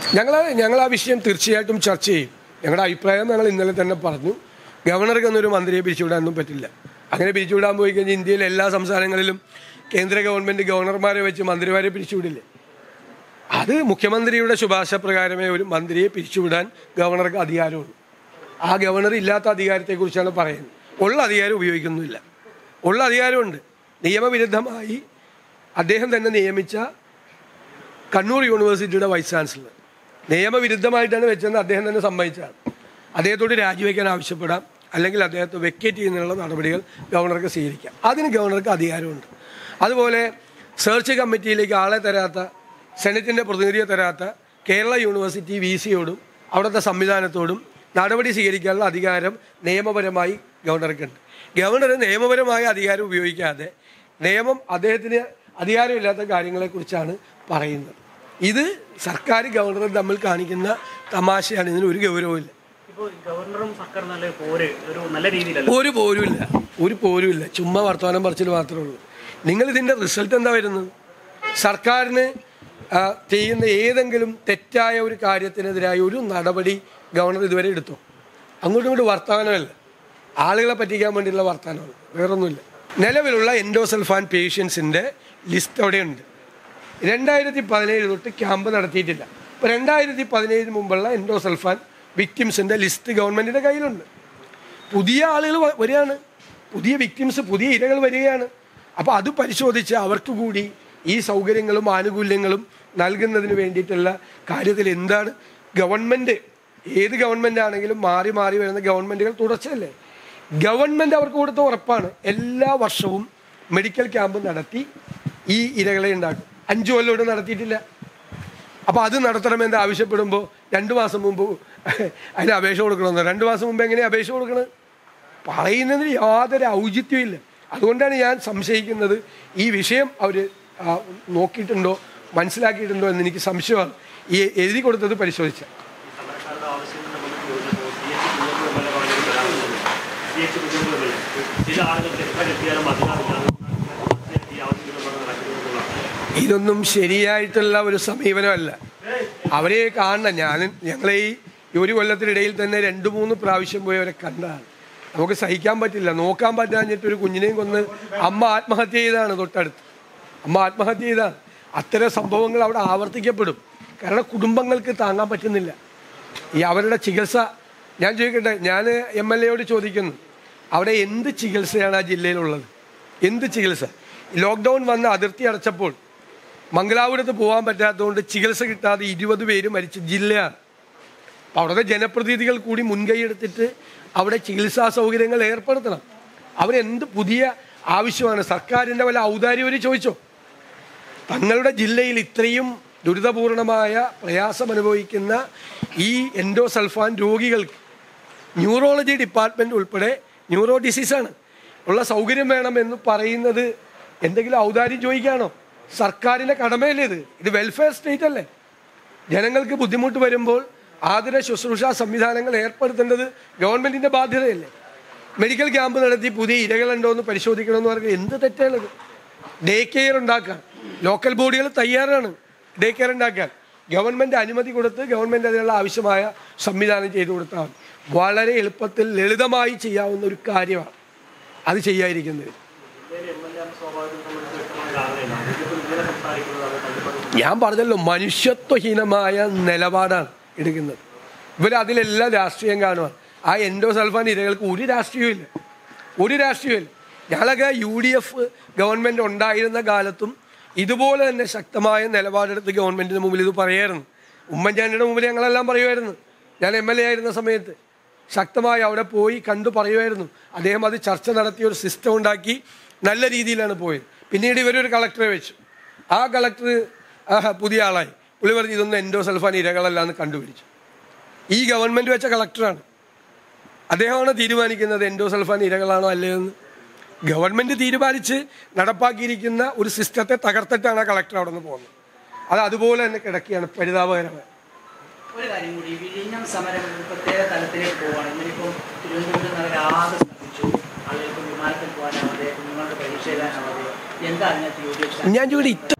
ഞങ്ങൾ ആ വിഷയം തീർച്ചയായിട്ടും ചർച്ച ചെയ്യും. ഞങ്ങളുടെ അഭിപ്രായം ഞങ്ങൾ ഇന്നലെ തന്നെ പറഞ്ഞു. ഗവർണർക്കൊന്നൊരു മന്ത്രിയെ പിരിച്ചുവിടാനൊന്നും പറ്റില്ല. അങ്ങനെ പിരിച്ചുവിടാൻ പോയി കഴിഞ്ഞാൽ ഇന്ത്യയിലെ എല്ലാ സംസ്ഥാനങ്ങളിലും കേന്ദ്ര ഗവൺമെൻറ് ഗവർണർമാരെ വെച്ച് മന്ത്രിമാരെ പിരിച്ചുവിടില്ലേ? അത് മുഖ്യമന്ത്രിയുടെ ശുപാർശ പ്രകാരമേ ഒരു മന്ത്രിയെ പിരിച്ചുവിടാൻ ഗവർണർക്ക് അധികാരമുള്ളൂ. ആ ഗവർണർ ഇല്ലാത്ത അധികാരത്തെക്കുറിച്ചാണ് പറയുന്നത്. ഉള്ള അധികാരം ഉപയോഗിക്കുന്നില്ല. ഉള്ള അധികാരമുണ്ട്. നിയമവിരുദ്ധമായി അദ്ദേഹം തന്നെ നിയമിച്ച കണ്ണൂർ യൂണിവേഴ്സിറ്റിയുടെ വൈസ് ചാൻസലർ നിയമവിരുദ്ധമായിട്ടാണ് വെച്ചതെന്ന് അദ്ദേഹം തന്നെ സമ്മതിച്ചതാണ്. അദ്ദേഹത്തോട് രാജിവെക്കാൻ ആവശ്യപ്പെടാം, അല്ലെങ്കിൽ അദ്ദേഹത്തെ വെക്കേറ്റ് ചെയ്യുന്നതിനുള്ള നടപടികൾ ഗവർണർക്ക് സ്വീകരിക്കാം. അതിന് ഗവർണർക്ക് അധികാരമുണ്ട്. അതുപോലെ സെർച്ച് കമ്മിറ്റിയിലേക്ക് ആളെ തരാത്ത, സെനറ്റിൻ്റെ പ്രതിനിധിയെ തരാത്ത കേരള യൂണിവേഴ്സിറ്റി VCയോടും അവിടുത്തെ സംവിധാനത്തോടും നടപടി സ്വീകരിക്കാനുള്ള അധികാരം നിയമപരമായി ഗവർണർക്കുണ്ട്. ഗവർണർ നിയമപരമായ അധികാരം ഉപയോഗിക്കാതെ നിയമം അദ്ദേഹത്തിന് അധികാരമില്ലാത്ത കാര്യങ്ങളെക്കുറിച്ചാണ് പറയുന്നത്. ഇത് സർക്കാർ ഗവർണറും തമ്മിൽ കാണിക്കുന്ന തമാശയാണ്. ഇതിന് ഒരു ഗൗരവമില്ല. ഒരു പോരുമില്ല. ചുമ്മാ വർത്തമാനം പറച്ചിൽ മാത്രമേ ഉള്ളൂ. നിങ്ങളിതിൻ്റെ റിസൾട്ട് എന്താ വരുന്നത്? സർക്കാരിന് ചെയ്യുന്ന ഏതെങ്കിലും തെറ്റായ ഒരു കാര്യത്തിനെതിരായ ഒരു നടപടി ഗവർണർ ഇതുവരെ എടുത്തോ? അങ്ങോട്ടും ഇങ്ങോട്ടും വർത്തമാനമല്ല, ആളുകളെ പറ്റിക്കാൻ വേണ്ടിയുള്ള വർത്തമാനമാണ്, വേറൊന്നുമില്ല. നിലവിലുള്ള എൻഡോസൾഫാൻ പേഷ്യൻസിൻ്റെ ലിസ്റ്റ് അവിടെയുണ്ട്. 2017 തൊട്ട് ക്യാമ്പ് നടത്തിയിട്ടില്ല. ഇപ്പോൾ 2017 മുമ്പുള്ള എൻഡോസൾഫാൻ വിക്ടിംസിൻ്റെ ലിസ്റ്റ് ഗവൺമെൻറ്റിൻ്റെ കയ്യിലുണ്ട്. പുതിയ ആളുകൾ വരികയാണ്, പുതിയ വിക്ടിംസ്, പുതിയ ഇരകൾ വരികയാണ്. അപ്പോൾ അത് പരിശോധിച്ച് അവർക്ക് കൂടി ഈ സൗകര്യങ്ങളും ആനുകൂല്യങ്ങളും നൽകുന്നതിന് വേണ്ടിയിട്ടുള്ള കാര്യത്തിൽ എന്താണ് ഗവൺമെൻറ്, ഏത് ഗവൺമെൻറ് ആണെങ്കിലും മാറി മാറി വരുന്ന ഗവൺമെൻറ്റുകൾ തുടർച്ചയല്ലേ? ഗവൺമെൻറ് അവർക്ക് കൊടുത്ത ഉറപ്പാണ് എല്ലാ വർഷവും മെഡിക്കൽ ക്യാമ്പ് നടത്തി ഈ ഇരകളെ ഉണ്ടാക്കും. 5 കൊല്ലോട് നടത്തിയിട്ടില്ല. അപ്പോൾ അത് നടത്തണമെന്ന് ആവശ്യപ്പെടുമ്പോൾ 2 മാസം മുമ്പ് അതിന് അപേക്ഷ കൊടുക്കണമെന്ന്. 2 മാസം മുമ്പ് എങ്ങനെയാണ് അപേക്ഷ കൊടുക്കണത്? പറയുന്നതിന് യാതൊരു ഔചിത്യവും ഇല്ല. അതുകൊണ്ടാണ് ഞാൻ സംശയിക്കുന്നത് ഈ വിഷയം അവർ നോക്കിയിട്ടുണ്ടോ, മനസ്സിലാക്കിയിട്ടുണ്ടോ എന്ന് എനിക്ക് സംശയമാണ്. ഈ എഴുതി കൊടുത്തത് പരിശോധിച്ച ഇതൊന്നും ശരിയായിട്ടുള്ള ഒരു സമീപനമല്ല. അവരെ കാണണം. ഞങ്ങളെ ഈ ഒരു കൊല്ലത്തിനിടയിൽ തന്നെ 2-3 പ്രാവശ്യം പോയി അവരെ കണ്ടാണ്. നമുക്ക് സഹിക്കാൻ പറ്റില്ല. നോക്കാൻ പറ്റാഞ്ഞിട്ടൊരു കുഞ്ഞിനെയും കൊന്ന് അമ്മ ആത്മഹത്യ ചെയ്താണ്. തൊട്ടടുത്ത് അമ്മ ആത്മഹത്യ ചെയ്താണ്. അത്തരം സംഭവങ്ങൾ അവിടെ ആവർത്തിക്കപ്പെടും. കാരണം കുടുംബങ്ങൾക്ക് താങ്ങാൻ പറ്റുന്നില്ല ഈ അവരുടെ ചികിത്സ. ഞാൻ ചോദിക്കട്ടെ, ഞാൻ MLA ചോദിക്കുന്നു, അവിടെ എന്ത് ചികിത്സയാണ് ആ ജില്ലയിലുള്ളത്? എന്ത് ചികിത്സ? ലോക്ക്ഡൗൺ വന്ന് അതിർത്തി അടച്ചപ്പോൾ മംഗലാപുരത്ത് പോകാൻ പറ്റാത്തതുകൊണ്ട് ചികിത്സ കിട്ടാതെ 20 പേര് മരിച്ച ജില്ലയാണ്. അപ്പോൾ അവിടുത്തെ ജനപ്രതിനിധികൾ കൂടി മുൻകൈ എടുത്തിട്ട് അവിടെ ചികിത്സാ സൗകര്യങ്ങൾ ഏർപ്പെടുത്തണം. അവരെന്ത് പുതിയ ആവശ്യമാണ്? സർക്കാരിൻ്റെ വല്ല ഔദാര്യം ചോദിച്ചോ? തങ്ങളുടെ ജില്ലയിൽ ഇത്രയും ദുരിതപൂർണമായ പ്രയാസം അനുഭവിക്കുന്ന ഈ എൻഡോസൾഫാൻ രോഗികൾക്ക് ന്യൂറോളജി ഡിപ്പാർട്ട്മെൻറ്റ് ഉൾപ്പെടെ ന്യൂറോ ഡിസീസാണ് ഉള്ള സൗകര്യം വേണമെന്ന് പറയുന്നത് എന്തെങ്കിലും ഔദാര്യം ചോദിക്കുകയാണോ? സർക്കാരിൻ്റെ കടമയല്ലേ ഇത്? ഇത് വെൽഫെയർ സ്റ്റേറ്റ് അല്ലേ? ജനങ്ങൾക്ക് ബുദ്ധിമുട്ട് വരുമ്പോൾ ആതുര ശുശ്രൂഷ സംവിധാനങ്ങൾ ഏർപ്പെടുത്തേണ്ടത് ഗവൺമെൻറ്റിൻ്റെ ബാധ്യതയല്ലേ? മെഡിക്കൽ ക്യാമ്പ് നടത്തി പുതിയ ഇരകളുണ്ടോ എന്ന് പരിശോധിക്കണമെന്ന് പറഞ്ഞാൽ എന്ത് തെറ്റാണത്? ഡേ കെയർ ഉണ്ടാക്കാൻ ലോക്കൽ ബോഡികൾ തയ്യാറാണ്. ഡേ കെയർ ഉണ്ടാക്കാൻ ഗവൺമെൻറ് അനുമതി കൊടുത്ത് ഗവൺമെൻറ് അതിനുള്ള ആവശ്യമായ സംവിധാനം ചെയ്തു കൊടുത്താൽ വളരെ എളുപ്പത്തിൽ ലളിതമായി ചെയ്യാവുന്ന ഒരു കാര്യമാണ്. അത് ചെയ്യാതിരിക്കുന്നത് ഞാൻ പറഞ്ഞല്ലോ, മനുഷ്യത്വഹീനമായ നിലപാടാണ് എടുക്കുന്നത്. ഇവരതിലെല്ലാം രാഷ്ട്രീയം കാണുവാൻ. ആ എൻഡോസൾഫാൻ ഇരകൾക്ക് ഒരു രാഷ്ട്രീയമില്ല. ഞങ്ങളൊക്കെ UDF ഗവൺമെൻറ് ഉണ്ടായിരുന്ന കാലത്തും ഇതുപോലെ തന്നെ ശക്തമായ നിലപാടെടുത്ത് ഗവൺമെൻറ്റിന് മുമ്പിൽ ഇത് പറയായിരുന്നു. ഉമ്മൻചാണ്ടിയുടെ മുമ്പിൽ ഞങ്ങളെല്ലാം പറയുമായിരുന്നു. ഞാൻ MLA ആയിരുന്ന സമയത്ത് ശക്തമായി അവിടെ പോയി കണ്ടു പറയുമായിരുന്നു. അദ്ദേഹം അത് ചർച്ച നടത്തി ഒരു സിസ്റ്റം ഉണ്ടാക്കി നല്ല രീതിയിലാണ് പോയത്. പിന്നീട് ഇവരൊരു കളക്ടറെ വെച്ചു. ആ കളക്ടർ പുതിയ ആളായി. പുള്ളി പറഞ്ഞ് ഇതൊന്നും എൻഡോസൾഫാൻ ഇരകളല്ല എന്ന് കണ്ടുപിടിച്ചു. ഈ ഗവൺമെൻറ് വെച്ച കളക്ടറാണ്. അദ്ദേഹമാണ് തീരുമാനിക്കുന്നത് എൻഡോസൾഫാൻ ഇരകളാണോ അല്ലയെന്ന്. ഗവൺമെൻറ് തീരുമാനിച്ച് നടപ്പാക്കിയിരിക്കുന്ന ഒരു സിസ്റ്റത്തെ തകർത്തിട്ടാണ് ആ കളക്ടർ അവിടെ നിന്ന് പോകുന്നത്. അത് അതുപോലെ തന്നെ കിടക്കുകയാണ്. പരിതാപകരമായി. ഒരു കാര്യം കൂടി, വിഴിഞ്ഞം സമരം പ്രത്യേക തലത്തിലേക്ക് പോവുകയാണ്. ഇന്നിപ്പോൾ തിരുവനന്തപുരം നഗരം ആകെ സ്ഥാപിച്ചു. ആളുകൾക്ക് വിമാനത്തിൽ പോകാനാവാതെ, കുഞ്ഞുങ്ങളുടെ പരീക്ഷ എഴുതാനാവാതെ, എന്താ അതിനകത്ത് ഞാൻ ചോദിക്കട്ടെ,